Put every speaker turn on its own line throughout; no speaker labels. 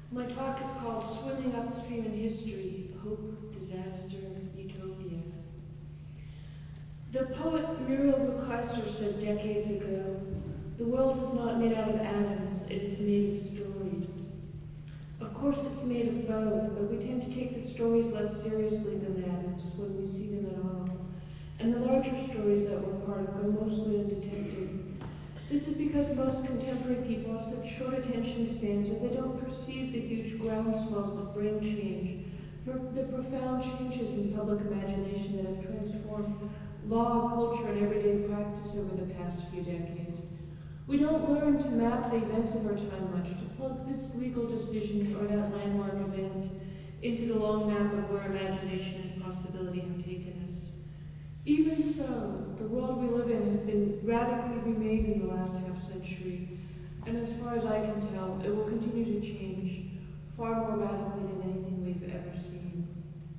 My talk is called Swimming Upstream in History, Hope, Disaster, Utopia. The poet Muriel Rukeyser said decades ago, "The world is not made out of atoms, it is made of stories." Of course it's made of both, but we tend to take the stories less seriously than the atoms when we see them at all. And the larger stories that we're part of go mostly undetected. This is because most contemporary people have such short attention spans that they don't perceive the huge groundswells that bring change, the profound changes in public imagination that have transformed law, culture, and everyday practice over the past few decades. We don't learn to map the events of our time much, to plug this legal decision or that landmark event into the long map of where imagination and possibility have taken us. Even so, the world we live in has been radically remade in the last half-century, and as far as I can tell, it will continue to change far more radically than anything we've ever seen.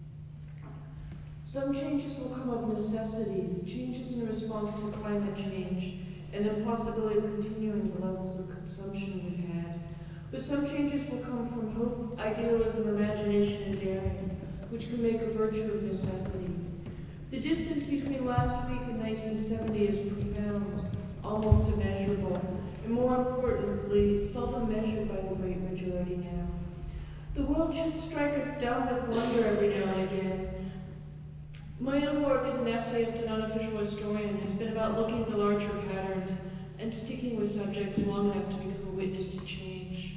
Some changes will come of necessity, the changes in response to climate change, and the possibility of continuing the levels of consumption we've had. But some changes will come from hope, idealism, imagination, and daring, which can make a virtue of necessity. The distance between last week and 1970 is profound, almost immeasurable, and more importantly, seldom measured by the great majority now. The world should strike us dumb with wonder every now and again. My own work as an essayist and unofficial historian has been about looking at the larger patterns and sticking with subjects long enough to become a witness to change.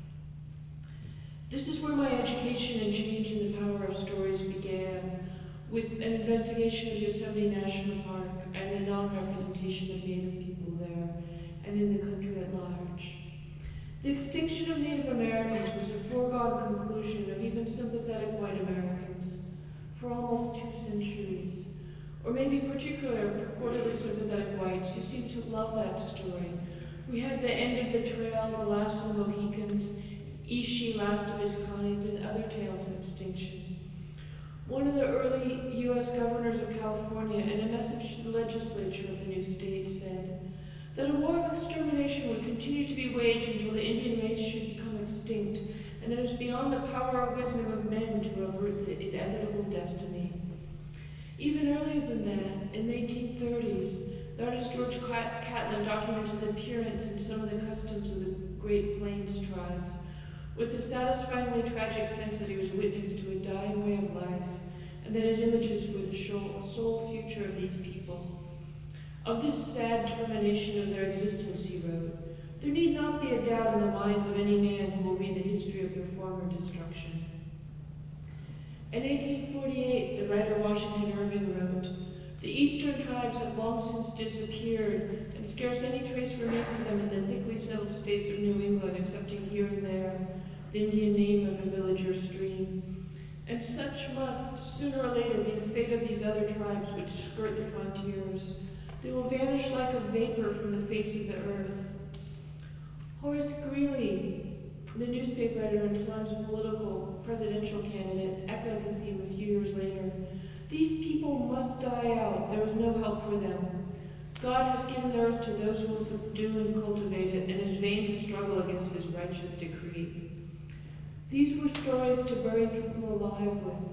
This is where my education in change in the power of stories began, with an investigation of Yosemite National Park and the non-representation of Native people there and in the country at large. The extinction of Native Americans was a foregone conclusion of even sympathetic white Americans for almost 2 centuries, or maybe particularly of purportedly sympathetic whites who seemed to love that story. We had the end of the trail, the last of the Mohicans, Ishi, last of his kind, and other tales of extinction. One of the early U.S. governors of California, in a message to the legislature of the new state, said that a war of extermination would continue to be waged until the Indian race should become extinct, and that it was beyond the power or wisdom of men to avert the inevitable destiny. Even earlier than that, in the 1830s, the artist George Catlin documented the appearance and some of the customs of the Great Plains tribes, with the satisfyingly tragic sense that he was witness to a dying way of life, and that his images were the sole future of these people. Of this sad termination of their existence, he wrote, "There need not be a doubt in the minds of any man who will read the history of their former destruction." In 1848, the writer Washington Irving wrote, "The eastern tribes have long since disappeared, and scarce any trace remains of them in the thickly settled states of New England, excepting here and there the Indian name of a village or stream. And such must, sooner or later, be the fate of these other tribes which skirt the frontiers. They will vanish like a vapor from the face of the earth." Horace Greeley, the newspaper editor and Times political presidential candidate, echoed the theme a few years later. "These people must die out. There is no help for them. God has given the earth to those who will subdue and cultivate it, and it is vain to struggle against his righteous decree." These were stories to bury people alive with.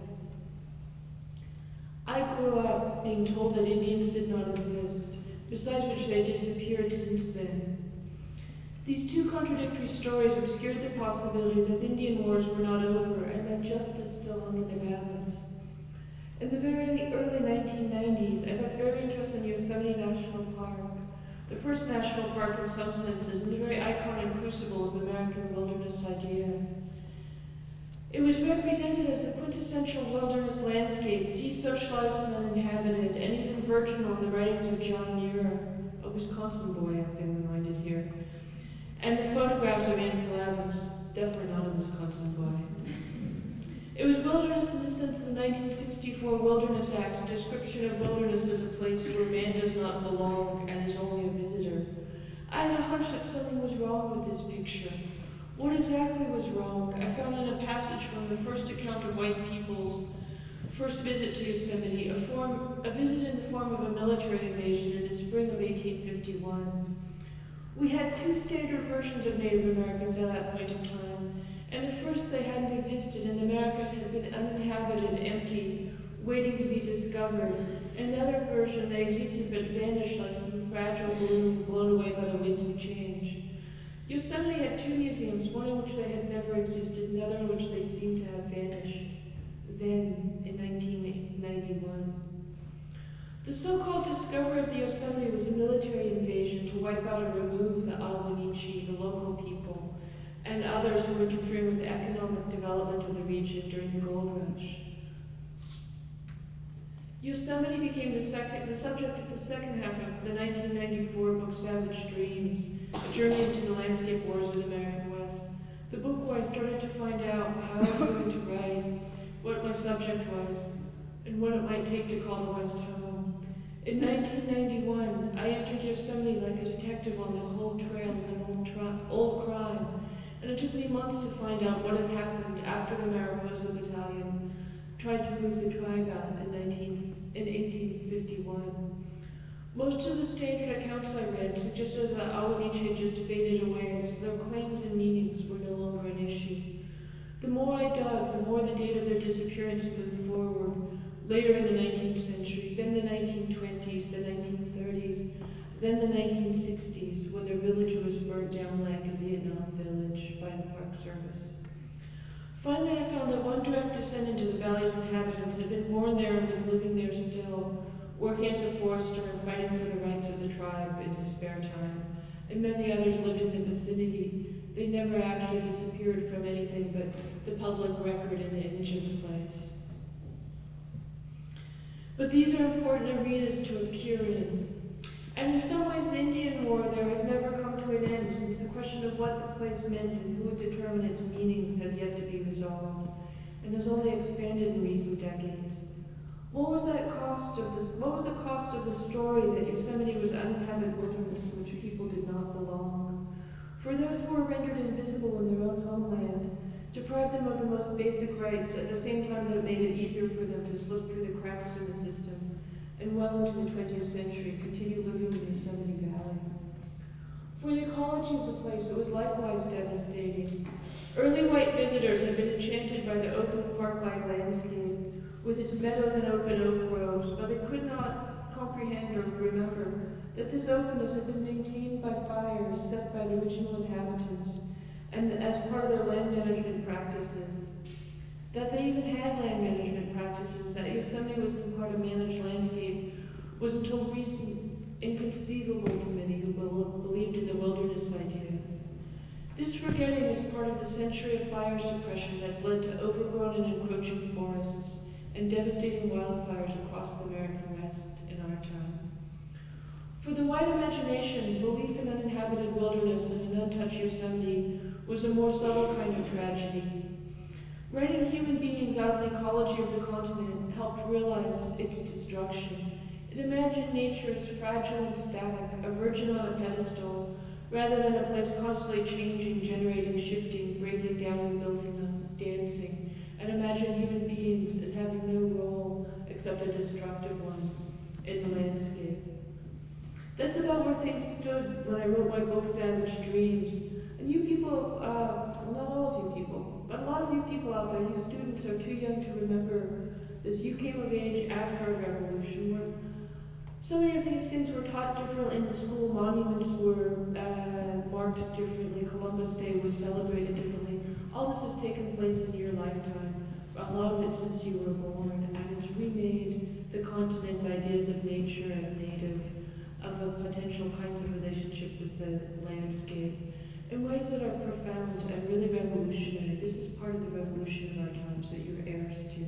I grew up being told that Indians did not exist, besides which they disappeared since then. These two contradictory stories obscured the possibility that the Indian wars were not over and that justice still hung in the balance. In the very early 1990s, I got very interested in Yosemite National Park, the first national park in some senses, and the very icon and crucible of the American wilderness idea. It was represented as the quintessential wilderness landscape, desocialized and uninhabited, and even virginal in the writings of John Muir, a Wisconsin boy, I've been reminded here, and the photographs of Ansel Adams, definitely not a Wisconsin boy. It was wilderness in the sense of the 1964 Wilderness Act's description of wilderness as a place where man does not belong and is only a visitor. I had a hunch that something was wrong with this picture. What exactly was wrong? I found in a passage from the first account of white people's first visit to Yosemite, a visit in the form of a military invasion in the spring of 1851. We had two standard versions of Native Americans at that point of time, And at first they hadn't existed, and the Americas had been uninhabited, empty, waiting to be discovered. In the other version, they existed but vanished like some fragile balloon blown away by the winds of change. Yosemite had two museums, one in which they had never existed, and the other in which they seemed to have vanished, then, in 1991. The so-called discovery of the Yosemite was a military invasion to wipe out and remove the Awanichi, the local people, and others who were interfering with the economic development of the region during the gold rush. Yosemite became the subject of the second half of the 1994 book Savage Dreams, a journey into the landscape wars of the American West. The book where I started to find out how I was going to write, what my subject was, and what it might take to call the West home. In 1991, I entered Yosemite like a detective on the cold trail of an old crime, and it took me months to find out what had happened after the Mariposa Battalion tried to move the tribe out in 1851. Most of the standard accounts I read suggested that Awanichi had just faded away, so their claims and meanings were no longer an issue. The more I dug, the more the date of their disappearance moved forward, later in the 19th century, then the 1920s, the 1930s, then the 1960s, when their village was burnt down like a Vietnam village by the Park Service. Finally, I found that one direct descendant of the valley's inhabitants had been born there and was living there still, working as a forester and fighting for the rights of the tribe in his spare time. And many others lived in the vicinity. They never actually disappeared from anything but the public record and the image of the place. But these are important arenas to appear in. And in some ways, the Indian War there had never come to an end, since the question of what the place meant and who would determine its meanings has yet to be resolved, and has only expanded in recent decades. What was the cost of the story that Yosemite was uninhabited wilderness in which people did not belong? For those who were rendered invisible in their own homeland, deprived them of the most basic rights at the same time that it made it easier for them to slip through the cracks in the system, and well into the 20th century continue living in Yosemite Valley. For the ecology of the place, it was likewise devastating. Early white visitors had been enchanted by the open park-like landscape, with its meadows and open oak groves, but they could not comprehend or remember that this openness had been maintained by fires set by the original inhabitants, and as part of their land management practices. That they even had land management practices, that Yosemite was in part a managed landscape, was until recent inconceivable to many who believed in the wilderness idea. This forgetting is part of the century of fire suppression that's led to overgrown and encroaching forests and devastating wildfires across the American West in our time. For the white imagination, belief in uninhabited wilderness and an untouched Yosemite was a more subtle kind of tragedy. Writing human beings out of the ecology of the continent helped realize its destruction. It imagined nature as fragile and static, a virgin on a pedestal, rather than a place constantly changing, generating, shifting, breaking down and building up, dancing, and imagined human beings as having no role except a destructive one in the landscape. That's about where things stood when I wrote my book, Savage Dreams. And you people, not all of you people, but a lot of you people out there, you students are too young to remember this. You came of age after a revolution where so many of these things were taught differently in the school. Monuments were marked differently. Columbus Day was celebrated differently. All this has taken place in your lifetime, a lot of it since you were born, and it's remade the continent, the ideas of nature and native, of the potential kinds of relationship with the landscape, in ways that are profound and really revolutionary. This is part of the revolution of our times that you're heirs to.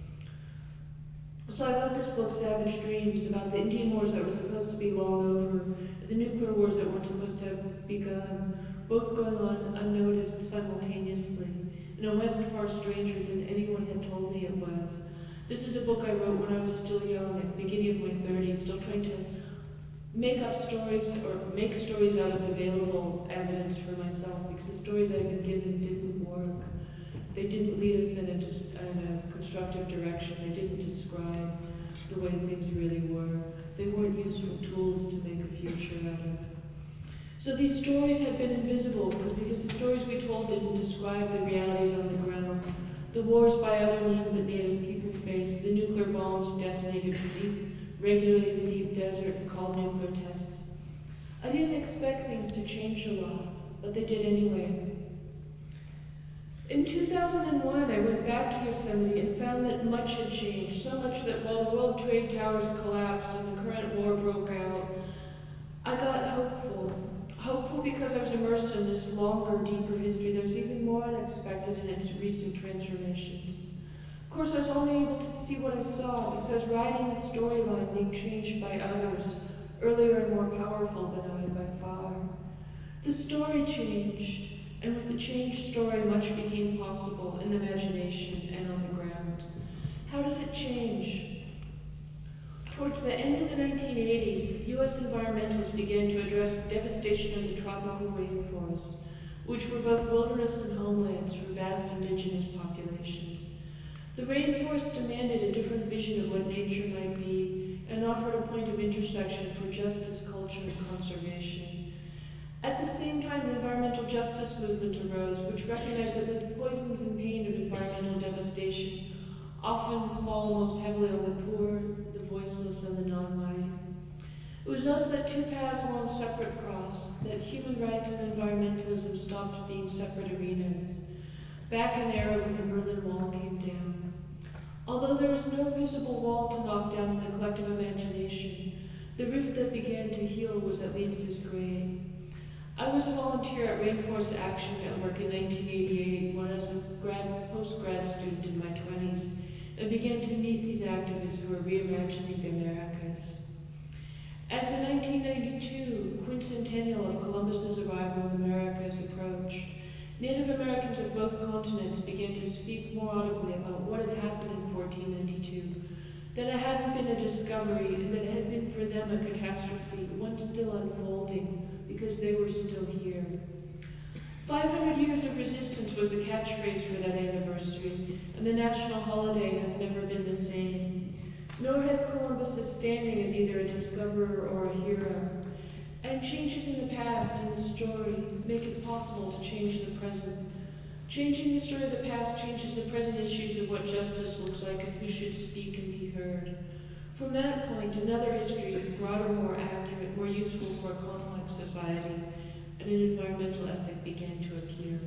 So I wrote this book, Savage Dreams, about the Indian Wars that were supposed to be long over, the nuclear wars that weren't supposed to have begun, both going on unnoticed simultaneously, in a West far stranger than anyone had told me it was. This is a book I wrote when I was still young, at the beginning of my 30s, still trying to make up stories or make stories out of available evidence for myself, because the stories I'd been given didn't work. They didn't lead us in a constructive direction. They didn't describe the way things really were. They weren't useful tools to make a future out of. So these stories had been invisible because the stories we told didn't describe the realities on the ground. The wars by other means that Native people faced, the nuclear bombs detonated regularly in the deep desert and called nuclear tests. I didn't expect things to change a lot, but they did anyway. In 2001, I went back to Yosemite and found that much had changed, so much that while the World Trade Towers collapsed and the current war broke out, I got hopeful. Hopeful because I was immersed in this longer, deeper history that was even more unexpected in its recent transformations. Of course, I was only able to see what I saw because I was riding the storyline being changed by others, earlier and more powerful than I by far. The story changed, and with the changed story, much became possible in the imagination and on the ground. How did it change? Towards the end of the 1980s, U.S. environmentalists began to address devastation of the tropical rainforests, which were both wilderness and homelands for vast indigenous populations. The rainforest demanded a different vision of what nature might be and offered a point of intersection for justice, culture, and conservation. At the same time, the environmental justice movement arose, which recognized that the poisons and pain of environmental devastation often fall most heavily on the poor, the voiceless, and the non-white. It was thus that two paths along separate crossed, that human rights and environmentalism stopped being separate arenas, back in the era when the Berlin Wall came down. Although there was no visible wall to knock down in the collective imagination, the rift that began to heal was at least as great. I was a volunteer at Rainforest Action Network in 1988 when I was a post-grad student in my 20s and began to meet these activists who were reimagining the Americas. As the 1992 quincentennial of Columbus's arrival in the Americas approached, Native Americans of both continents began to speak more audibly about what had happened in 1492, that it hadn't been a discovery and that it had been for them a catastrophe, one still unfolding, because they were still here. 500 years of resistance was the catchphrase for that anniversary, and the national holiday has never been the same. Nor has Columbus's standing as either a discoverer or a hero. And changes in the past and the story make it possible to change the present. Changing the story of the past changes the present issues of what justice looks like and who should speak and be heard. From that point, another history, broader, more accurate, more useful for a complex society, and an environmental ethic began to appear.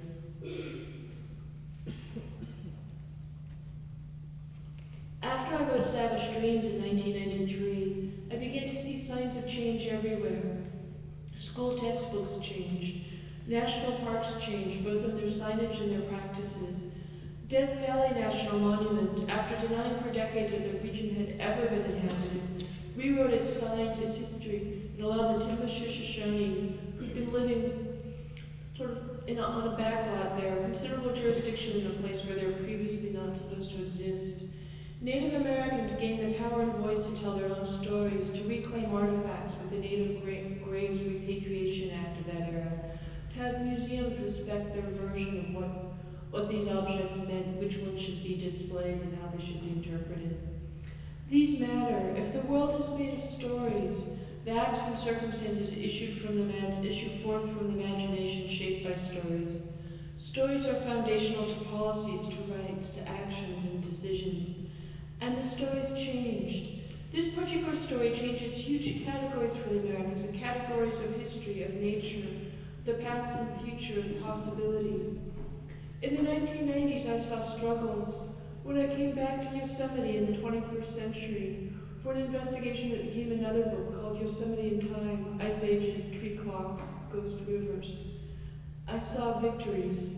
After I wrote Savage Dreams in 1993, I began to see signs of change everywhere. School textbooks changed. National parks changed, both in their signage and their practices. Death Valley National Monument, after denying for decades that the region had ever been inhabited, rewrote its signs, its history, and allowed the Shoshone, who'd been living sort of on a backlot there, considerable jurisdiction in a place where they were previously not supposed to exist. Native Americans gained the power and voice to tell their own stories, to reclaim artifacts with the Native Graves Repatriation Act of that era, to have museums respect their version of what these objects meant, which ones should be displayed, and how they should be interpreted. These matter. If the world is made of stories, the acts and circumstances issue forth from the imagination shaped by stories. Stories are foundational to policies, to rights, to actions and decisions. And the stories changed. This particular story changes huge categories for the Americans, the categories of history, of nature, of the past and future, of possibility. In the 1990s, I saw struggles. When I came back to Yosemite in the 21st century for an investigation that became another book called Yosemite in Time, Ice Ages, Tree Clocks, Ghost Rivers, I saw victories.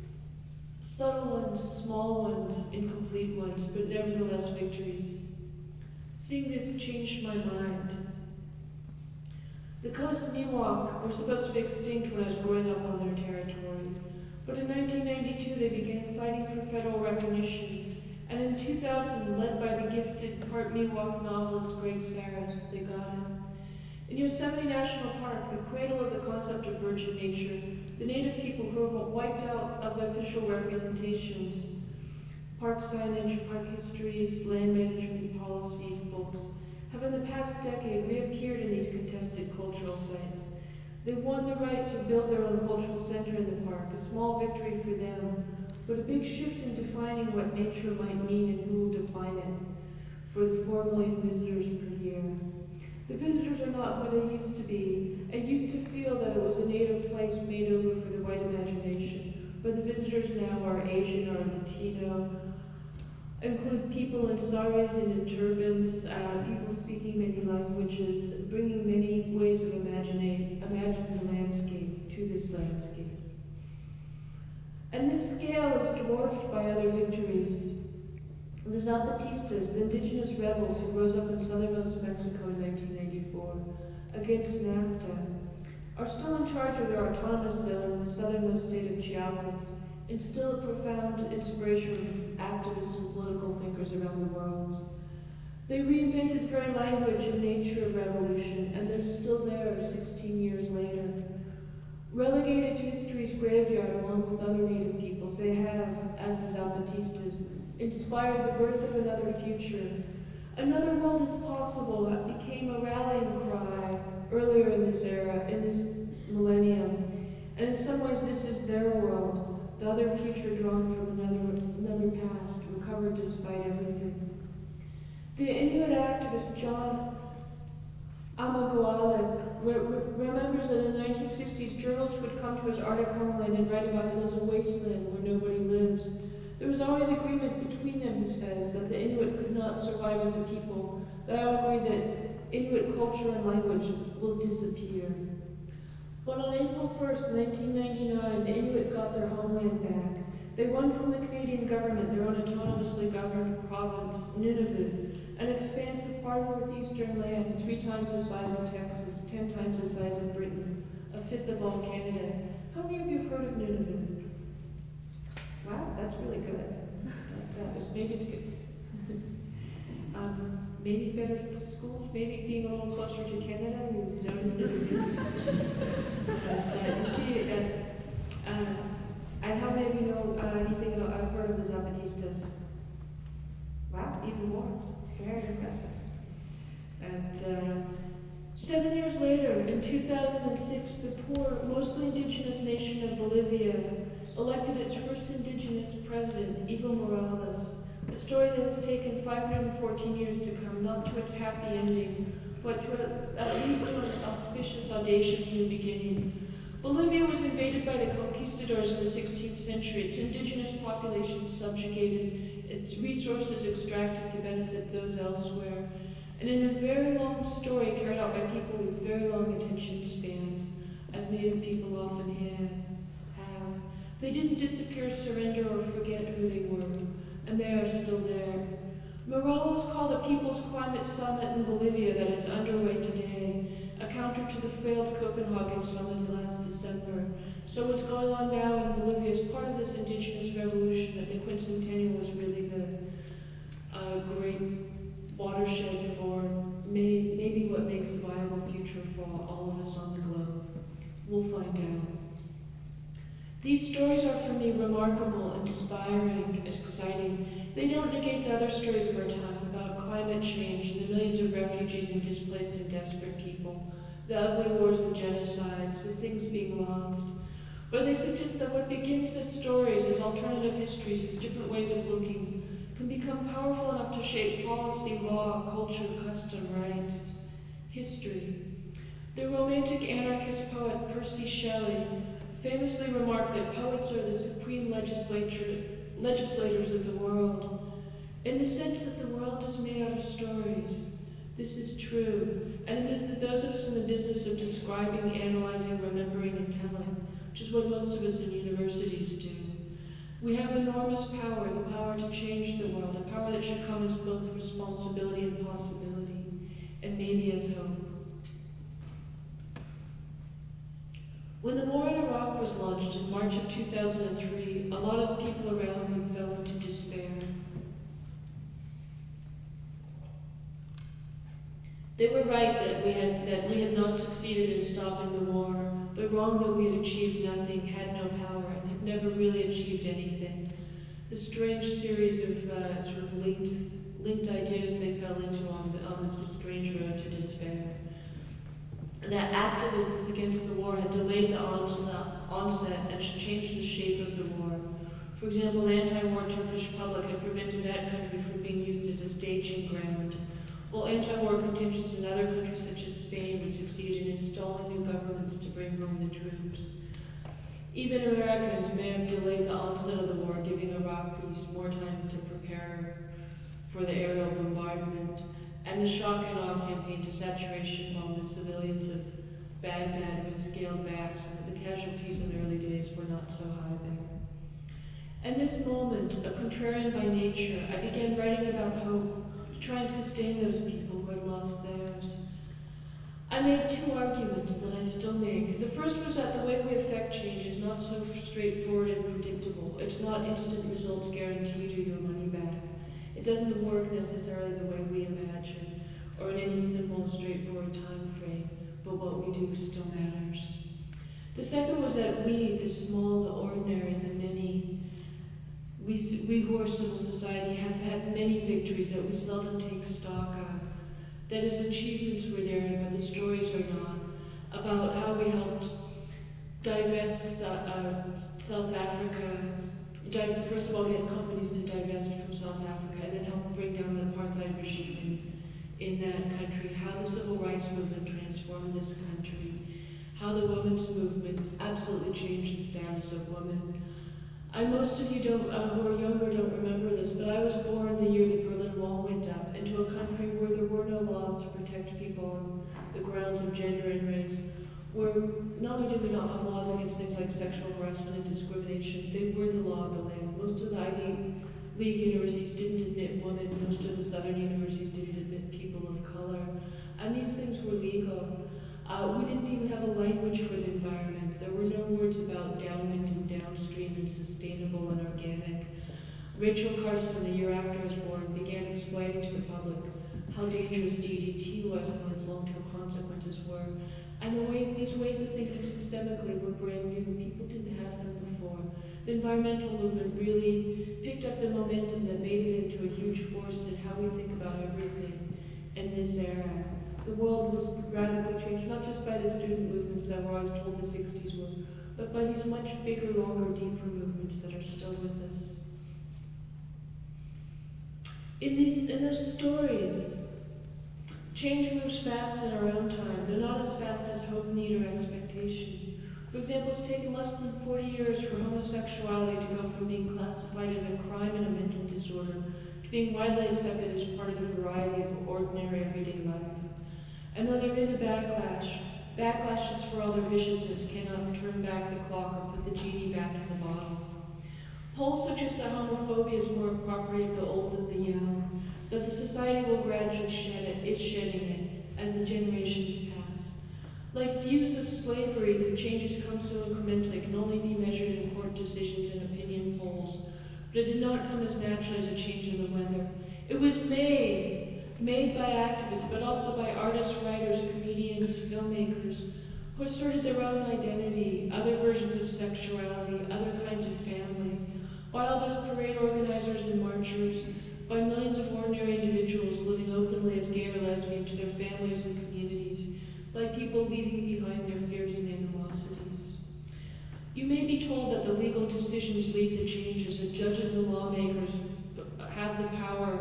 Subtle ones, small ones, incomplete ones, but nevertheless victories. Seeing this changed my mind. The Coast Miwok were supposed to be extinct when I was growing up on their territory, but in 1992 they began fighting for federal recognition, and in 2000, led by the gifted part Miwok novelist Greg Saris, they got it. In Yosemite National Park, the cradle of the concept of virgin nature, the Native people who were wiped out of the official representations, park signage, park histories, land management policies, books, have in the past decade reappeared in these contested cultural sites. They've won the right to build their own cultural center in the park, a small victory for them, but a big shift in defining what nature might mean and who will define it for the 4 million visitors per year. The visitors are not who they used to be. I used to feel that it was a native place made over for the white imagination, but the visitors now are Asian or Latino, include people in saris and in turbans, people speaking many languages, bringing many ways of imagining the landscape to this landscape. And this scale is dwarfed by other victories. The Zapatistas, the indigenous rebels who rose up in southernmost Mexico in 1994 against NAFTA, are still in charge of their autonomous zone in the southernmost state of Chiapas, and still a profound inspiration for activists and political thinkers around the world. They reinvented very language and nature of revolution, and they're still there 16 years later. Relegated to history's graveyard along with other native peoples, they have, as the Zapatistas, inspired the birth of another future. Another world is possible that became a rallying cry earlier in this era, in this millennium. And in some ways this is their world. The other future drawn from another past, recovered despite everything. The Inuit activist John Amagoalik remembers that in the 1960s, journalists would come to his Arctic homeland and write about it as a wasteland where nobody lives. There was always agreement between them, he says, that the Inuit could not survive as a people. They all agree that Inuit culture and language will disappear. But on April 1st, 1999, the Inuit got their homeland back. They won from the Canadian government their own autonomously governed province, Nunavut, an expansive far northeastern land 3 times the size of Texas, 10 times the size of Britain, a fifth of all Canada. How many of you have heard of Nunavut? Wow, that's really good. Maybe it's good. Maybe better schools, maybe being a little closer to Canada, you notice it exists. And how many of you know anything about, I've heard of the Zapatistas? Wow, even more. Very impressive. And 7 years later, in 2006, the poor, mostly indigenous nation of Bolivia elected its first indigenous president, Evo Morales, a story that has taken 514 years to come, not to its happy ending, but to at least to an auspicious, audacious new beginning. Bolivia was invaded by the conquistadors in the 16th century, its indigenous population subjugated, its resources extracted to benefit those elsewhere. And in a very long story carried out by people with very long attention spans, as native people often have, they didn't disappear, surrender, or forget who they were, and they are still there. Morales called a People's Climate Summit in Bolivia that is underway today, a counter to the failed Copenhagen Summit last December. So what's going on now in Bolivia is part of this indigenous revolution that the quincentennial was really the great watershed for maybe what makes a viable future for all of us on the globe. We'll find out. These stories are for me remarkable, inspiring, exciting. They don't negate the other stories of our time about climate change and the millions of refugees and displaced and desperate people, the ugly wars and genocides, the things being lost. But they suggest that what begins as stories, as alternative histories, as different ways of looking, can become powerful enough to shape policy, law, culture, custom, rights, history. The romantic anarchist poet Percy Shelley famously remarked that poets are the supreme legislators of the world, in the sense that the world is made out of stories. This is true, and it means that those of us in the business of describing, analyzing, remembering, and telling, which is what most of us in universities do, we have enormous power, the power to change the world, a power that should come as both responsibility and possibility, and maybe as hope. When the war in Iraq was launched in March of 2003, a lot of people around me fell into despair. They were right that we had not succeeded in stopping the war, but wrong that we had achieved nothing, had no power, and had never really achieved anything. The strange series of sort of linked ideas they fell into on this strange road to despair. that activists against the war had delayed the onset and should change the shape of the war. For example, the anti-war Turkish public had prevented that country from being used as a staging ground, while anti-war contingents in other countries such as Spain would succeed in installing new governments to bring home the troops. Even Americans may have delayed the onset of the war, giving Iraqis more time to prepare for the aerial bombardment, and the shock and awe campaign to saturation bomb the civilians of Baghdad was scaled back so that the casualties in the early days were not so high there. In this moment, a contrarian by nature, I began writing about hope, to try and sustain those people who had lost theirs. I made two arguments that I still make. The first was that the way we affect change is not so straightforward and predictable. It's not instant results guaranteed or your money back. It doesn't work necessarily the way we imagine, or in any simple, straightforward time frame, but what we do still matters. The second was that we, the small, the ordinary, the many, we who are civil society have had many victories that we seldom take stock of. That is, achievements were there, but the stories are not, about how we helped divest South Africa, first of all get companies to divest from South Africa, and then help bring down the apartheid regime in that country, how the civil rights movement transformed this country, how the women's movement absolutely changed the status of women. Most of you who are younger don't remember this, but I was born the year the Berlin Wall went up, into a country where there were no laws to protect people on the grounds of gender and race, where not only did we not have laws against things like sexual harassment and discrimination, they were the law of the land. Most of the Ivy League universities didn't admit women, most of the Southern universities didn't admit people of color, and these things were legal. We didn't even have a language for the environment. There were no words about downwind and downstream and sustainable and organic. Rachel Carson, the year after I was born, began explaining to the public how dangerous DDT was and what its long-term consequences were. And these ways of thinking systemically were brand new. People didn't have them before. The environmental movement really picked up the momentum that made it into a huge force in how we think about everything in this era. The world was radically changed, not just by the student movements that were always told the 60s were, but by these much bigger, longer, deeper movements that are still with us. In those stories, change moves fast in our own time. They're not as fast as hope, need, or expectation. For example, it's taken less than 40 years for homosexuality to go from being classified as a crime and a mental disorder to being widely accepted as part of the variety of ordinary everyday life. And though there is a backlash just for all their viciousness cannot turn back the clock or put the genie back in the bottle. Polls suggest that homophobia is more a property of the old than the young, that the society will gradually shed it, is shedding it, as the generations pass. Like views of slavery, the changes come so incrementally can only be measured in court decisions and opinion polls, but it did not come as naturally as a change in the weather. It was made by activists, but also by artists, writers, comedians, filmmakers, who asserted their own identity, other versions of sexuality, other kinds of family, by all those parade organizers and marchers, by millions of ordinary individuals living openly as gay or lesbian to their families and communities, by people leaving behind their fears and animosities. You may be told that the legal decisions lead the changes, and judges and lawmakers have the power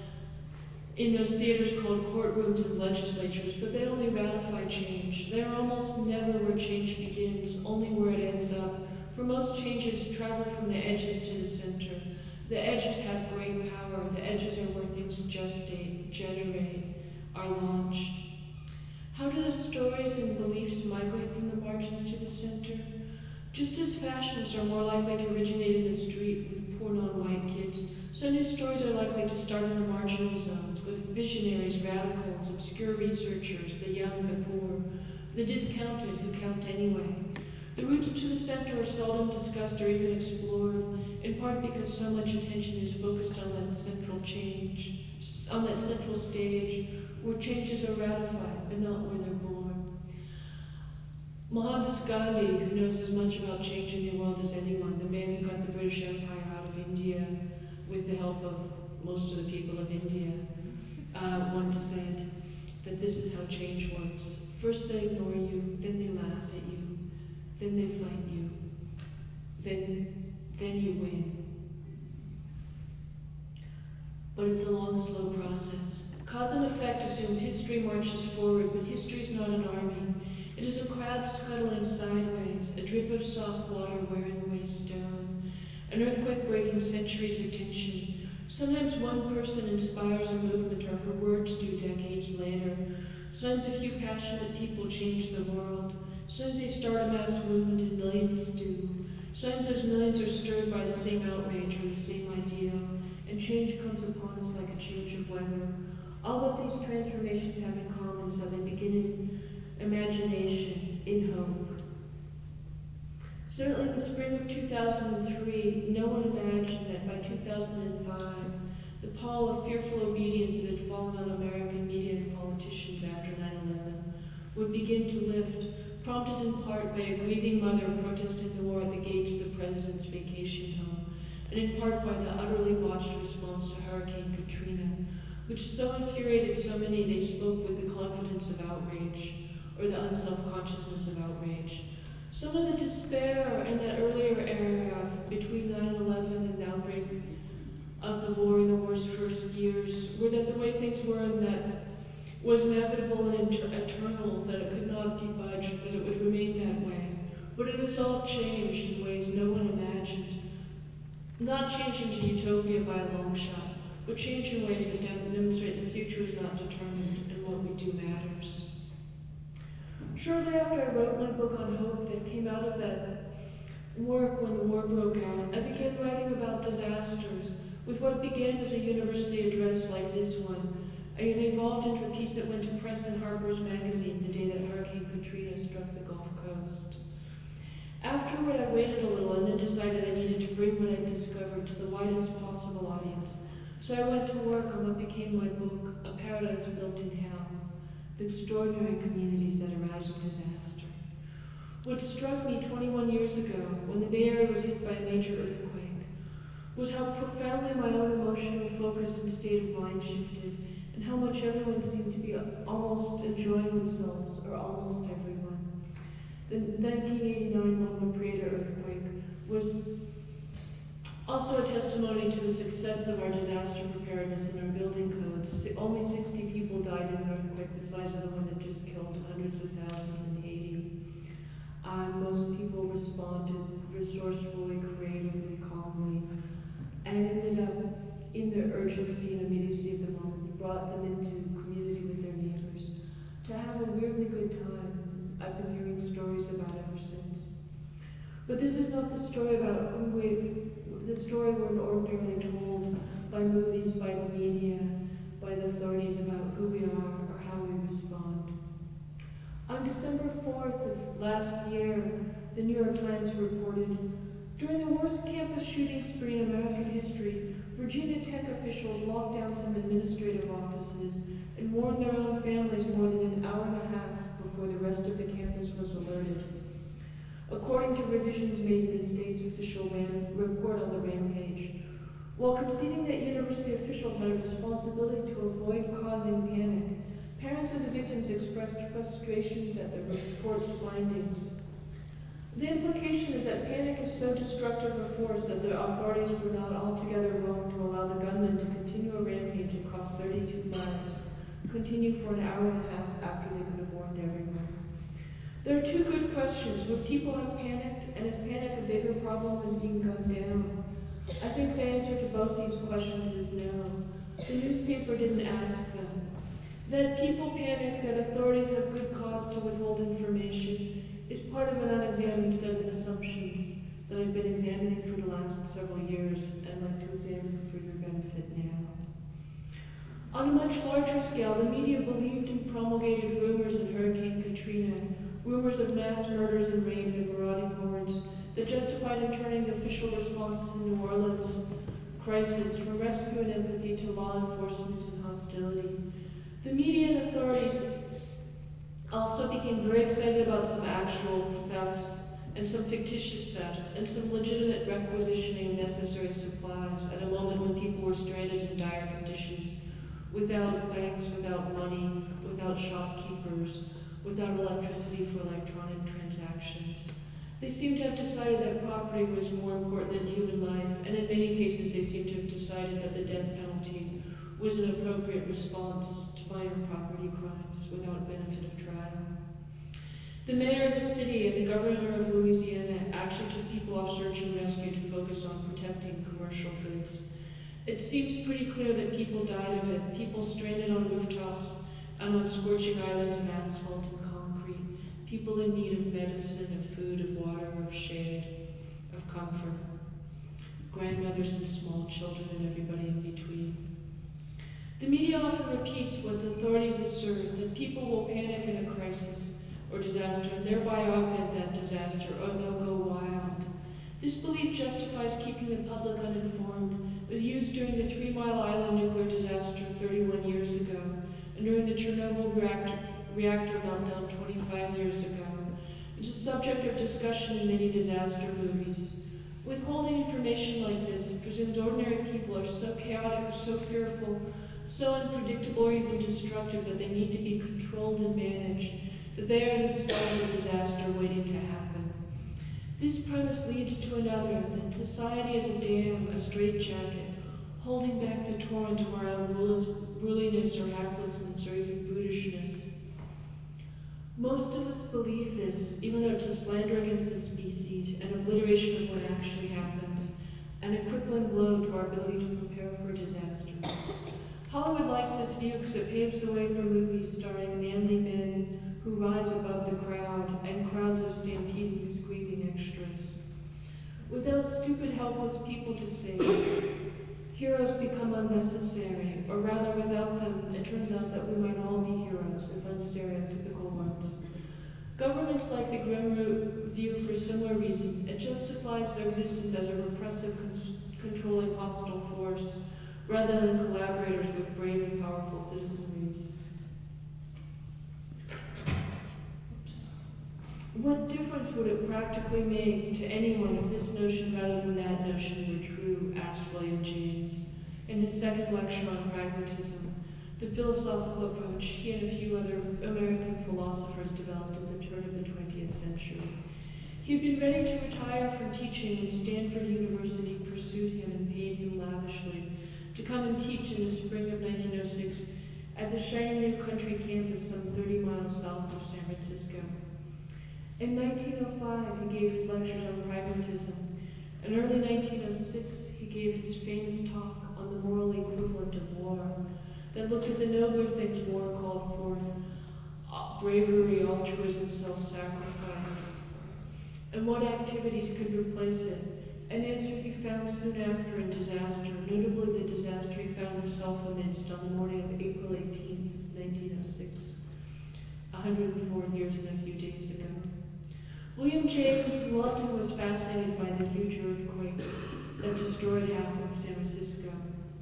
in those theaters called courtrooms and legislatures, but they only ratify change. They are almost never where change begins, only where it ends up. For most changes travel from the edges to the center. The edges have great power. The edges are where things gestate, generate, are launched. How do the stories and beliefs migrate from the margins to the center? Just as fashions are more likely to originate in the street with poor non-white kids, so new stories are likely to start in the marginal zones with visionaries, radicals, obscure researchers, the young, the poor, the discounted who count anyway. The routes to the center are seldom discussed or even explored, in part because so much attention is focused on that central change, on that central stage where changes are ratified, but not where they're born. Mohandas Gandhi, who knows as much about change in the world as anyone, the man who got the British Empire out of India with the help of most of the people of India, once said, that this is how change works. First they ignore you, then they laugh at you, then they fight you, then you win. But it's a long, slow process. Cause and effect assumes history marches forward, but history is not an army. It is a crab scuttling sideways, a drip of soft water wearing away stone, an earthquake breaking centuries of tension. Sometimes one person inspires a movement, or her words do decades later. Sometimes a few passionate people change the world. Sometimes they start a mass movement and millions do. Sometimes those millions are stirred by the same outrage or the same ideal, and change comes upon us like a change of weather. All that these transformations have in common is that they begin in imagination, in hope. Certainly in the spring of 2003, no one imagined that by 2005, the pall of fearful obedience that had fallen on American media and politicians after 9/11 would begin to lift, prompted in part by a grieving mother protesting the war at the gates of the president's vacation home, and in part by the utterly botched response to Hurricane Katrina, which so infuriated so many they spoke with the confidence of outrage, or the unself-consciousness of outrage. Some of the despair in that earlier era between 9/11 and the outbreak of the war in the war's first years were that the way things were and that was inevitable and eternal, that it could not be budged, that it would remain that way. But it has all changed in ways no one imagined. Not changing to utopia by a long shot, but change in ways that demonstrate the future is not determined and what we do matters. Shortly after I wrote my book on hope that came out of that work when the war broke out, I began writing about disasters with what began as a university address like this one. And it evolved into a piece that went to press in Harper's Magazine the day that Hurricane Katrina struck the Gulf Coast. Afterward, I waited a little and then decided I needed to bring what I'd discovered to the widest possible audience. So I went to work on what became my book, A Paradise Built in Hell, the extraordinary communities that arise in disaster. What struck me 21 years ago, when the Bay Area was hit by a major earthquake, was how profoundly my own emotional focus and state of mind shifted, and how much everyone seemed to be almost enjoying themselves, or almost everyone. The 1989 Loma Prieta earthquake was also a testimony to the success of our disaster preparedness and our building codes. Only 60 people died in an earthquake the size of the one that just killed hundreds of thousands in Haiti. And most people responded resourcefully, creatively, calmly, and ended up in the urgency and immediacy of the moment that brought them into community with their neighbors to have a weirdly good time. I've been hearing stories about ever since. But this is not the story about the story we're ordinarily told by movies, by the media, by the authorities about who we are or how we respond. On December 4th of last year, the New York Times reported, during the worst campus shooting spree in American history, Virginia Tech officials locked down some administrative offices and warned their own families more than an hour and a half before the rest of the campus was alerted. According to revisions made in the state's official report on the rampage, while conceding that university officials had a responsibility to avoid causing panic, parents of the victims expressed frustrations at the report's findings. The implication is that panic is so destructive a force that the authorities were not altogether willing to allow the gunmen to continue a rampage across 32 miles, continue for an hour and a half after they could have warned everyone. There are two good questions. Would people have panicked, and is panic a bigger problem than being gunned down? I think the answer to both these questions is no. The newspaper didn't ask them. That people panic, that authorities have good cause to withhold information, is part of an unexamined set of assumptions that I've been examining for the last several years and like to examine for your benefit now. On a much larger scale, the media believed and promulgated rumors in Hurricane Katrina, rumors of mass murders and rape and marauding hordes that justified in turning the official response to the New Orleans crisis from rescue and empathy to law enforcement and hostility. The media and authorities also became very excited about some actual thefts and some fictitious thefts and some legitimate requisitioning of necessary supplies at a moment when people were stranded in dire conditions, without banks, without money, without shopkeepers, without electricity for electronic transactions. They seem to have decided that property was more important than human life, and in many cases they seem to have decided that the death penalty was an appropriate response to minor property crimes without benefit of trial. The mayor of the city and the governor of Louisiana actually took people off search and rescue to focus on protecting commercial goods. It seems pretty clear that people died of it, people stranded on rooftops and on scorching islands of asphalt and concrete, people in need of medicine, of food, of water, of shade, of comfort, grandmothers and small children and everybody in between. The media often repeats what the authorities assert, that people will panic in a crisis or disaster and thereby augment that disaster, or they'll go wild. This belief justifies keeping the public uninformed. It was used during the 3 Mile Island nuclear disaster 31 years ago, and during the Chernobyl reactor meltdown 25 years ago. It's a subject of discussion in many disaster movies. Withholding information like this presumes ordinary people are so chaotic or so fearful, so unpredictable or even destructive that they need to be controlled and managed, that they are themselves a disaster waiting to happen. This premise leads to another, that society is a dam, a straitjacket, holding back the torrent of our unruliness or haplessness or even brutishness. Most of us believe this, even though it's a slander against the species, an obliteration of what actually happens, and a crippling blow to our ability to prepare for disaster. Hollywood likes this view because it paves the way for movies starring manly men who rise above the crowd and crowds of stampeding, screaming extras. Without stupid, helpless people to save, heroes become unnecessary, or rather without them, it turns out that we might all be heroes, if unstereotypical ones. Governments like the Grim view for similar reason. It justifies their existence as a repressive, controlling, hostile force, rather than collaborators with brave and powerful citizenries. What difference would it practically make to anyone if this notion rather than that notion were true, asked William James. In his second lecture on pragmatism, the philosophical approach he and a few other American philosophers developed at the turn of the 20th century. He had been ready to retire from teaching when Stanford University pursued him and paid him lavishly to come and teach in the spring of 1906 at the shiny new country campus some 30 miles south of San Francisco. In 1905, he gave his lectures on pragmatism. In early 1906, he gave his famous talk on the moral equivalent of war that looked at the nobler things war called forth: bravery, altruism, self-sacrifice, and what activities could replace it. An answer he found soon after in disaster, notably the disaster he found himself amidst on the morning of April 18, 1906, 104 years and a few days ago. William James loved and was fascinated by the huge earthquake that destroyed half of San Francisco.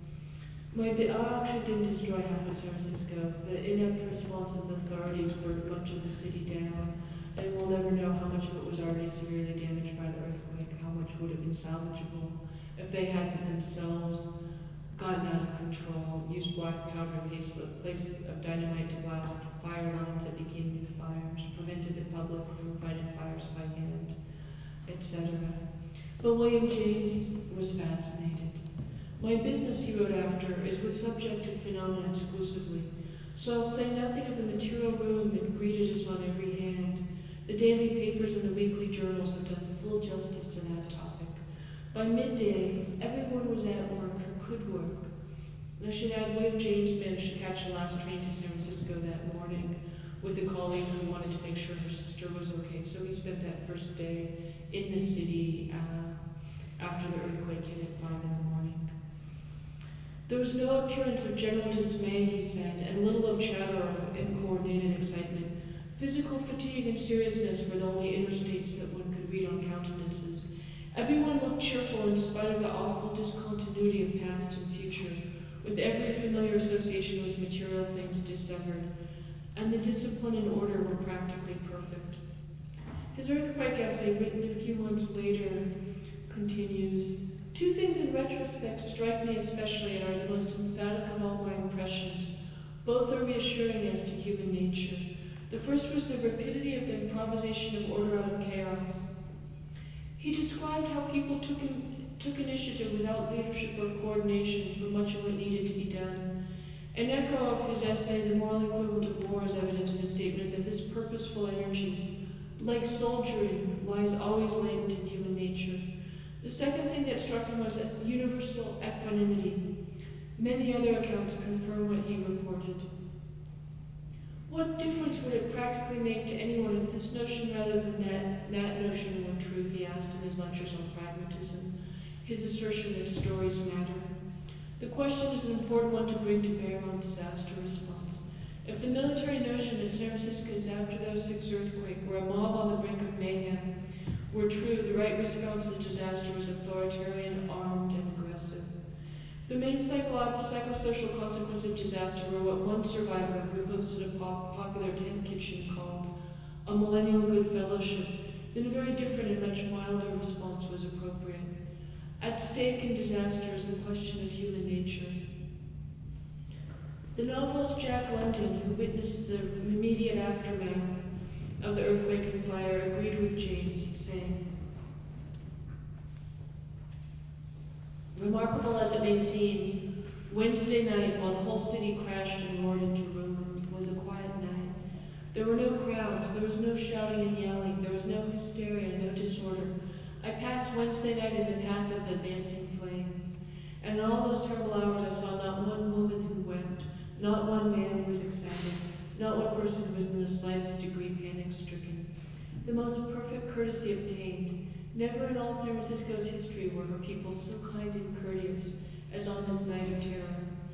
Actually didn't destroy half of San Francisco. The inept response of the authorities burned much of the city down, and we'll never know how much of it was already severely damaged by the earthquake, how much would have been salvageable if they hadn't themselves gotten out of control, used black powder in place of dynamite to blast fire lines that became new fires, prevented the public from fighting fires by hand, etc. But William James was fascinated. My business, he wrote after, is with subjective phenomena exclusively, so I'll say nothing of the material ruin that greeted us on every hand. The daily papers and the weekly journals have done full justice to that topic. By midday, everyone was at work who could work. And I should add, William James managed to catch the last train to San Francisco that morning with a colleague who wanted to make sure her sister was okay. So he spent that first day in the city after the earthquake hit at 5 in the morning. There was no appearance of general dismay, he said, and little of chatter or uncoordinated excitement. Physical fatigue and seriousness were the only interstates that one could read on countenances. Everyone looked cheerful in spite of the awful discontinuity of past and future, with every familiar association with material things dissevered, and the discipline and order were practically perfect. His earthquake essay, written a few months later, continues, Two things in retrospect strike me especially and are the most emphatic of all my impressions. Both are reassuring as to human nature. The first was the rapidity of the improvisation of order out of chaos. He described how people took initiative without leadership or coordination for much of what needed to be done. An echo of his essay, The Moral Equivalent of War, is evident in his statement that this purposeful energy, like soldiering, lies always latent in human nature. The second thing that struck him was a universal equanimity. Many other accounts confirm what he reported. What difference would it practically make to anyone if this notion rather than that notion were true, he asked in his lectures on pragmatism, his assertion that stories matter. The question is an important one to bring to bear on disaster response. If the military notion that San Franciscans after the 06 earthquake were a mob on the brink of mayhem were true, the right response to the disaster was authoritarian, armed, and aggressive. If the main psychosocial consequence of disaster were what one survivor who hosted a popular tent kitchen called a millennial good fellowship, then a very different and much milder response was appropriate. At stake in disaster is the question of human nature. The novelist Jack London, who witnessed the immediate aftermath of the earthquake and fire, agreed with James, saying, "Remarkable as it may seem, Wednesday night, while the whole city crashed and roared into ruin, was a quiet night. There were no crowds, there was no shouting and yelling, there was no hysteria, no disorder. I passed Wednesday night in the path of the advancing flames, and in all those terrible hours I saw not one woman who wept, not one man who was excited, not one person who was in the slightest degree panic-stricken. The most perfect courtesy obtained. Never in all San Francisco's history were her people so kind and courteous as on this night of terror.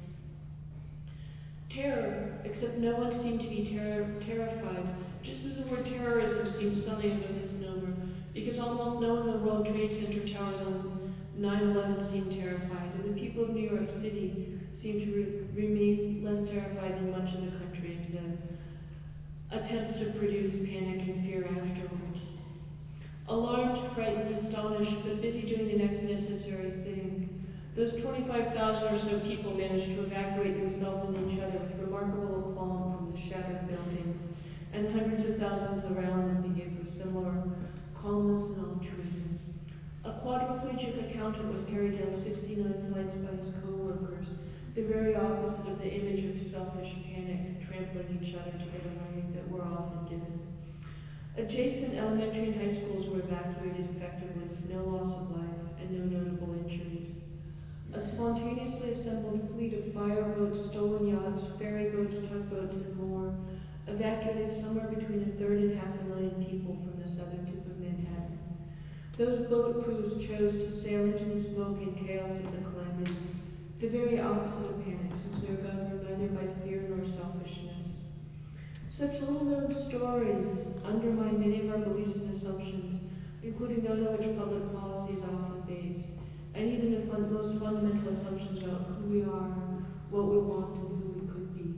Terror, except no one seemed to be terrified, just as the word terrorism seemed suddenly a misnomer, because almost no one in the World Trade Center towers on 9/11 seemed terrified, and the people of New York City seemed to remain less terrified than much of the country in the attempts to produce panic and fear afterwards. Alarmed, frightened, astonished, but busy doing the next necessary thing, those 25,000 or so people managed to evacuate themselves and each other with remarkable aplomb from the shattered buildings, and hundreds of thousands around them behaved with similar calmness and altruism. A quadriplegic accountant was carried down 69 flights by his co-workers, the very opposite of the image of selfish panic, trampling each other to get away that we're often given. Adjacent elementary and high schools were evacuated effectively with no loss of life and no notable injuries. A spontaneously assembled fleet of fireboats, stolen yachts, ferry boats, tugboats, and more evacuated somewhere between 1/3 and 500,000 people from the southern tip of Manhattan. Those boat crews chose to sail into the smoke and chaos of the calamity, the very opposite of panic, since they were governed neither by fear nor selfishness. Such little-known stories undermine many of our beliefs and assumptions, including those on which public policy is often based, and even the most fundamental assumptions about who we are, what we want, and who we could be.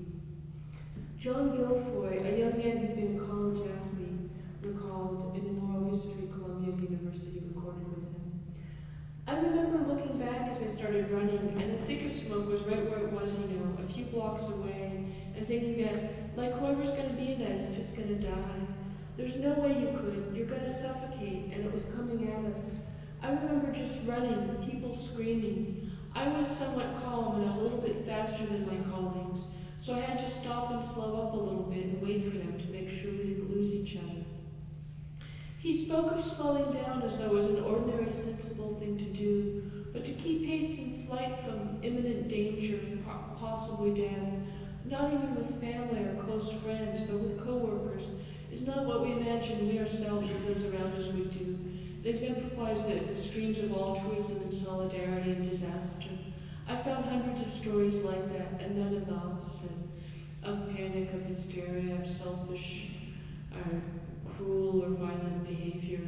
John Guilfoyle, a young man who'd been a college athlete, recalled in an oral history Columbia University recorded with him. I remember looking back as I started running, and the thick of smoke was right where it was, a few blocks away, and thinking that, like whoever's going to be in that is just going to die. There's no way you could. You're going to suffocate, and it was coming at us. I remember just running, people screaming. I was somewhat calm, and I was a little bit faster than my colleagues, so I had to stop and slow up a little bit and wait for them to make sure we didn't lose each other. He spoke of slowing down as though it was an ordinary, sensible thing to do, but to keep pace in flight from imminent danger, possibly death, not even with family or close friends, but with co-workers, is not what we imagine we ourselves or those around us would do. It exemplifies the extremes of altruism and solidarity and disaster. I found hundreds of stories like that, and none of the opposite, of panic, of hysteria, of selfish, or cruel or violent behavior.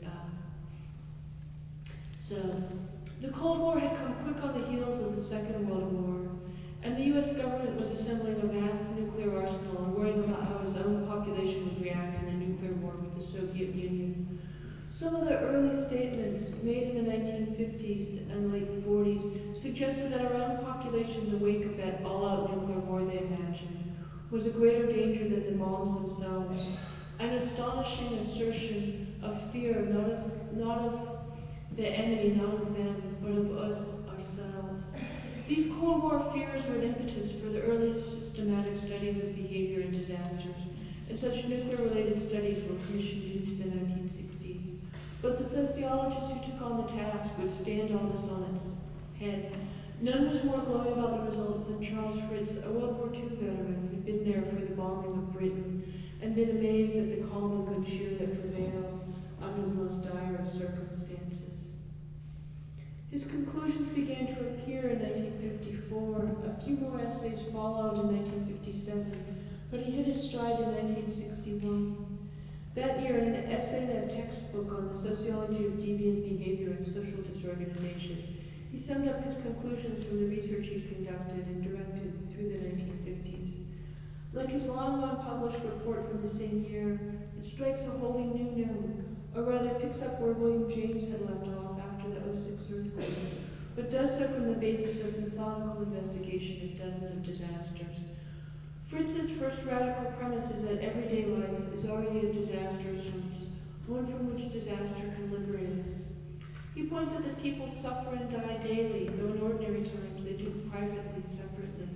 So, the Cold War had come quick on the heels of the Second World War, and the U.S. government was assembling a vast nuclear arsenal and worrying about how its own population would react in a nuclear war with the Soviet Union. Some of the early statements made in the 1950s and late 40s suggested that our own population in the wake of that all-out nuclear war they imagined was a greater danger than the bombs themselves, an astonishing assertion of fear, not of the enemy, not of them, but of us ourselves. These Cold War fears were an impetus for the earliest systematic studies of behavior and disasters, and such nuclear-related studies were commissioned into the 1960s. But the sociologists who took on the task would stand all this on its head. None was more glowing about the results than Charles Fritz, a World War II veteran who had been there for the bombing of Britain and been amazed at the calm and good cheer that prevailed under the most dire of circumstances. His conclusions began to appear in 1954. A few more essays followed in 1957, but he hit his stride in 1961. That year, in an essay in a textbook on the sociology of deviant behavior and social disorganization, he summed up his conclusions from the research he'd conducted and directed through the 1950s. Like his long unpublished report from the same year, it strikes a wholly new note, or rather picks up where William James had left off after the '06 earthquake, but does so from the basis of methodical investigation of dozens of disasters. Fritz's first radical premise is that everyday life is already a disaster of sorts, one from which disaster can liberate us. He points out that people suffer and die daily, though in ordinary times they do privately, separately.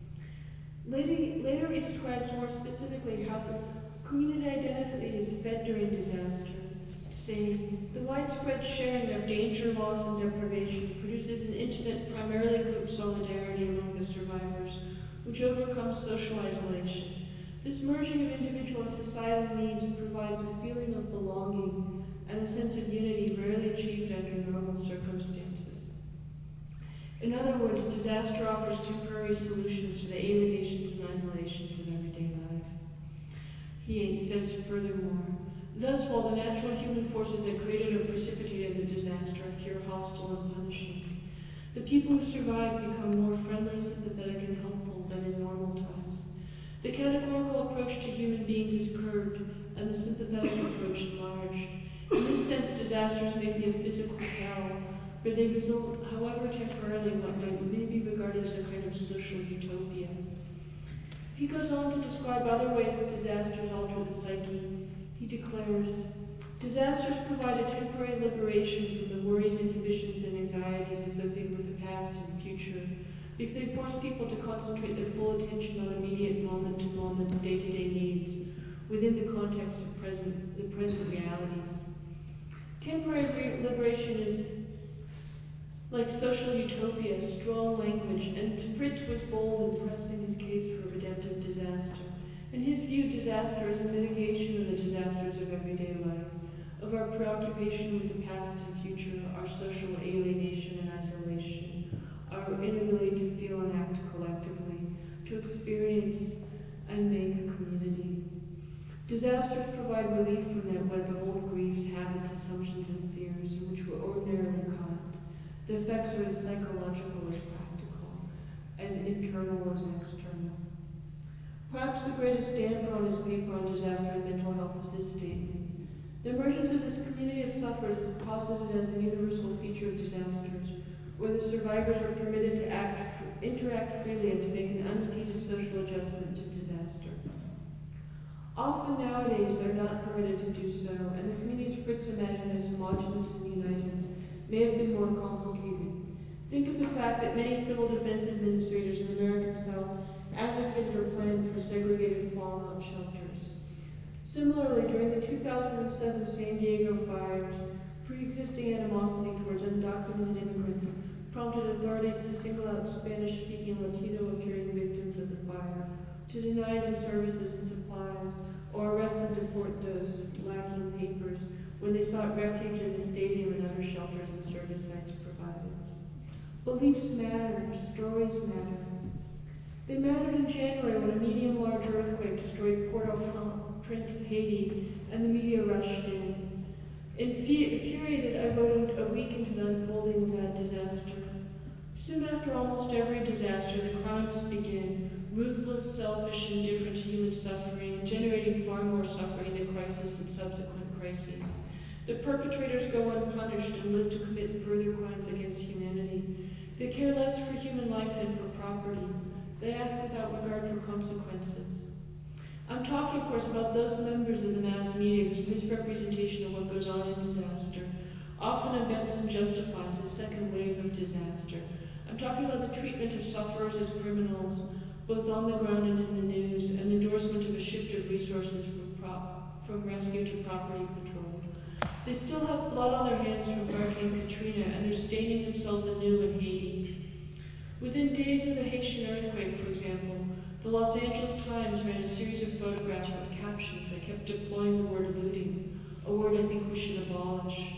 Later he describes more specifically how the community identity is fed during disaster, saying, the widespread sharing of danger, loss, and deprivation produces an intimate, primarily group solidarity among the survivors, which overcomes social isolation. This merging of individual and societal needs provides a feeling of belonging and a sense of unity rarely achieved under normal circumstances. In other words, disaster offers temporary solutions to the alienations and isolations of everyday life. He says furthermore, thus, while the natural human forces that created or precipitated the disaster appear hostile and punishing, the people who survive become more friendly, sympathetic, and helpful than in normal times. The categorical approach to human beings is curbed, and the sympathetic approach enlarged. In this sense, disasters may be a physical hell, but they result, however temporarily, in what may be regarded as a kind of social utopia. He goes on to describe other ways disasters alter the psyche. He declares, disasters provide a temporary liberation from the worries, inhibitions, and anxieties associated with the past and future, because they force people to concentrate their full attention on immediate moment-to-moment, day-to-day needs within the context of the present realities. Temporary liberation is like social utopia, strong language, and Fritz was bold in pressing his case for redemptive disaster. In his view, disaster is a mitigation of the disasters of everyday life, of our preoccupation with the past and future, our social alienation and isolation, our inability to feel and act collectively, to experience and make a community. Disasters provide relief from that web of old griefs, habits, assumptions, and fears in which we're ordinarily caught. The effects are as psychological as practical, as internal as external. Perhaps the greatest damper on his paper on disaster and mental health is this statement. The emergence of this community of sufferers is posited as a universal feature of disasters, where the survivors are permitted to interact freely and to make an unimpeded social adjustment to disaster. Often nowadays they're not permitted to do so, and the communities Fritz imagined as homogeneous and united may have been more complicated. Think of the fact that many civil defense administrators in the American South advocated or planned for segregated fallout shelters. Similarly, during the 2007 San Diego fires, pre-existing animosity towards undocumented immigrants prompted authorities to single out Spanish-speaking Latino-appearing victims of the fire, to deny them services and supplies, or arrest and deport those lacking papers when they sought refuge in the stadium and other shelters and service sites provided. Beliefs matter, stories matter. They mattered in January when a medium-large earthquake destroyed Port-au-Prince, Haiti, and the media rushed in. Infuriated, I wrote a week into the unfolding of that disaster. Soon after almost every disaster, the crimes begin, ruthless, selfish, indifferent to human suffering, and generating far more suffering than crisis and subsequent crises. The perpetrators go unpunished and live to commit further crimes against humanity. They care less for human life than for property. They act without regard for consequences. I'm talking, of course, about those members of the mass media whose misrepresentation of what goes on in disaster often embeds and justifies a second wave of disaster. I'm talking about the treatment of sufferers as criminals, both on the ground and in the news, and endorsement of a shift of resources from rescue to property control. They still have blood on their hands from Hurricane Katrina, and they're staining themselves anew in Haiti. Within days of the Haitian earthquake, for example, the Los Angeles Times ran a series of photographs with captions that kept deploying the word looting, a word I think we should abolish.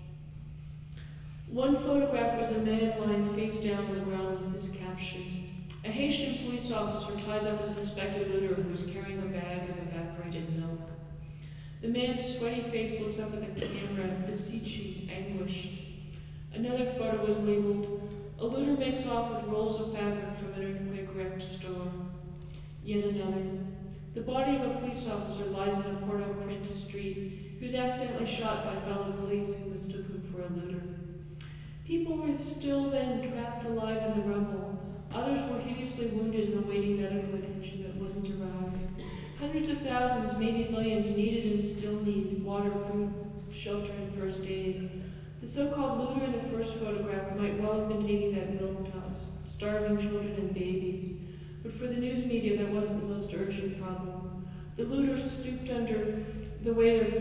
One photograph was a man lying face down on the ground with this caption. A Haitian police officer ties up a suspected looter who is carrying a bag of evaporated milk. The man's sweaty face looks up at the camera, beseeching, anguished. Another photo was labeled, "A looter makes off with rolls of fabric from an earthquake-wrecked store." Yet another. The body of a police officer lies in a Port-au-Prince street. He was accidentally shot by fellow police who mistook him for a looter. People were still then trapped alive in the rubble. Others were hideously wounded and awaiting medical attention that wasn't arriving. Hundreds of thousands, maybe millions, needed and still need water, food, shelter, and first aid. The so-called looter in the first photograph might well have been taking that milk to starving children and babies. But for the news media, that wasn't the most urgent problem. The looter stooped under the weight of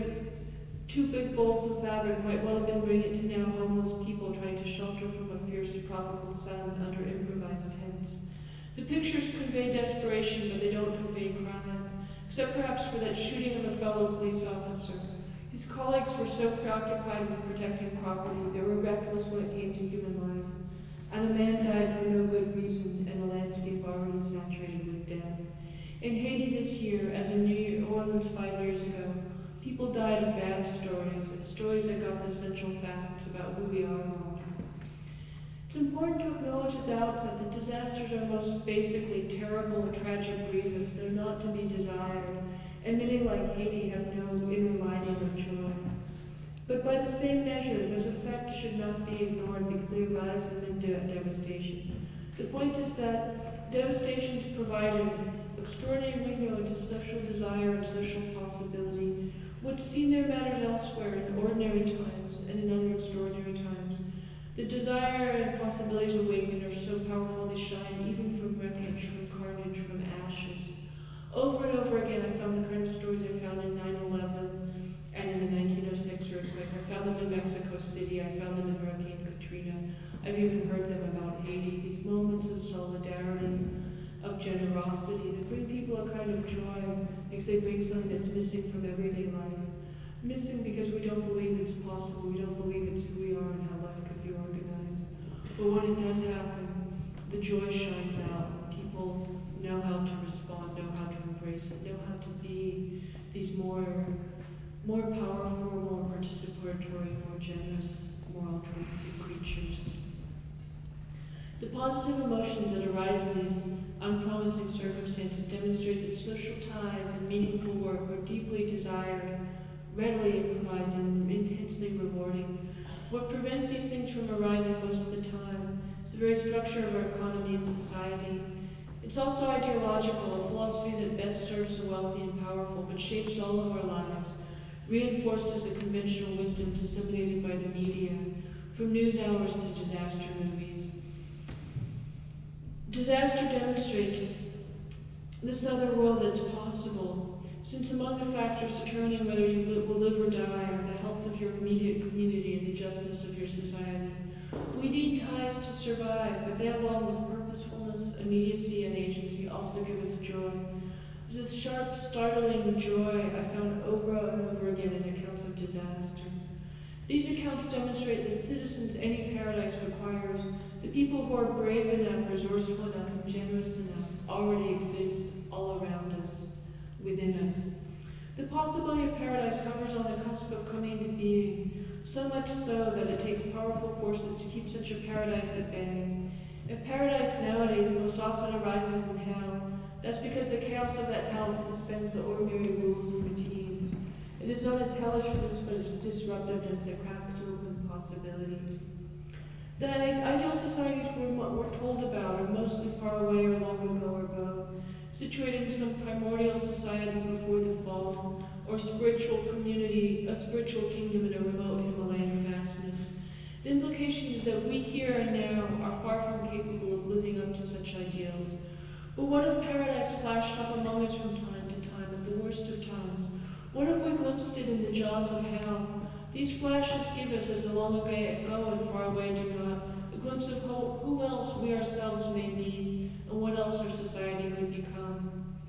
2 big bolts of fabric might well have been bringing it to now homeless people trying to shelter from a fierce tropical sun under improvised tents. The pictures convey desperation, but they don't convey crime, except perhaps for that shooting of a fellow police officer. His colleagues were so preoccupied with protecting property, they were reckless when it came to human life. And a man died for no good reason in a landscape already saturated with death. In Haiti this year, as in New Orleans 5 years ago, people died of bad stories, stories that got the essential facts about who we are wrong. It's important to acknowledge at the outset that disasters are most basically terrible, tragic grievous. They're not to be desired, and many like Haiti have no inner lining or joy. But by the same measure, those effects should not be ignored because they arise amid devastation. The point is that devastations provide an extraordinary window into social desire and social possibility, which seen their matters elsewhere in ordinary times and in other extraordinary times. The desire and possibilities awakened are so powerful they shine even from wreckage, from carnage, from ashes. Over and over again, I found the kind of stories I found in 9/11 and in the 1906 earthquake. I found them in Mexico City. I found them in Hurricane Katrina. I've even heard them about Haiti. These moments of solidarity, of generosity that bring people a kind of joy because they bring something that's missing from everyday life. Missing because we don't believe it's possible. We don't believe it's who we are and how life could be organized. But when it does happen, the joy shines out. People know how to respond, know how to embrace it, know how to be these more powerful, more participatory, more generous, more altruistic creatures. The positive emotions that arise in these unpromising circumstances demonstrate that social ties and meaningful work are deeply desired, readily improvised, and intensely rewarding. What prevents these things from arising most of the time is the very structure of our economy and society. It's also ideological, a philosophy that best serves the wealthy and powerful, but shapes all of our lives, reinforced as a conventional wisdom disseminated by the media, from news hours to disaster movies. Disaster demonstrates this other world that's possible, since among the factors determining whether you will live or die are the health of your immediate community and the justness of your society. We need ties to survive, but they, along with purposefulness, immediacy, and agency, also give us joy. This sharp, startling joy I found over and over again in accounts of disaster. These accounts demonstrate that citizens any paradise requires, the people who are brave enough, resourceful enough, and generous enough already exist all around us, within us. The possibility of paradise hovers on the cusp of coming into being, so much so that it takes powerful forces to keep such a paradise at bay. If paradise nowadays most often arises in hell, that's because the chaos of that hell suspends the ordinary rules and routines. It is not its hellishness, but its disruptiveness that cracks open possibility. The ideal societies we're told about are mostly far away or long ago or both, situated in some primordial society before the fall, or spiritual community, a spiritual kingdom in a remote Himalayan fastness. The implication is that we here and now are far from capable of living up to such ideals. But what if paradise flashed up among us from time to time, at the worst of times? What if we glimpsed it in the jaws of hell? These flashes give us, as the long ago and far away do not, a glimpse of who else we ourselves may be, and what else our society could become.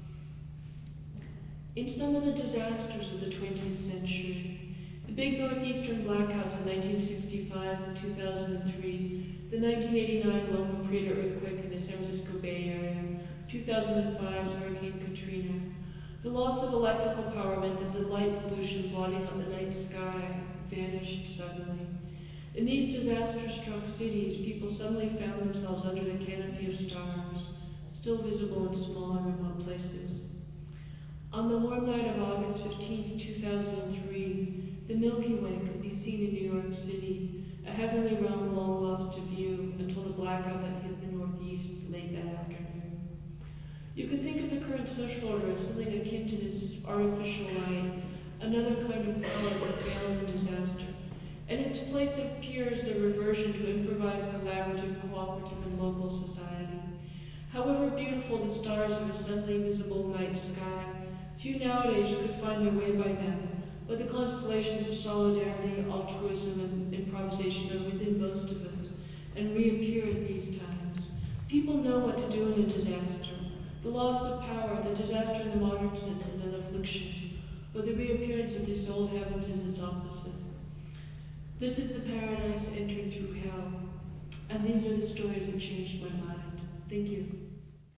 In some of the disasters of the 20th century, the big northeastern blackouts in 1965 and 2003, the 1989 Loma Prieta earthquake in the San Francisco Bay Area, 2005's Hurricane Katrina, the loss of electrical power meant that the light pollution blotting out the night sky vanished suddenly. In these disaster-struck cities, people suddenly found themselves under the canopy of stars, still visible in small and remote places. On the warm night of August 15, 2003, the Milky Way could be seen in New York City, a heavenly realm long lost to view until the blackout that hit the Northeast late that afternoon. You can think of the current social order as something akin to this artificial light, another kind of power that fails in disaster. In its place appears a reversion to improvised, collaborative, cooperative, and local society. However beautiful the stars of a suddenly visible night sky, few nowadays could find their way by them, but the constellations of solidarity, altruism, and improvisation are within most of us, and reappear at these times. People know what to do in a disaster. The loss of power, the disaster in the modern sense, is an affliction, but the reappearance of these old heavens is its opposite. This is the paradise entered through hell, and these are the stories that changed my mind. Thank you.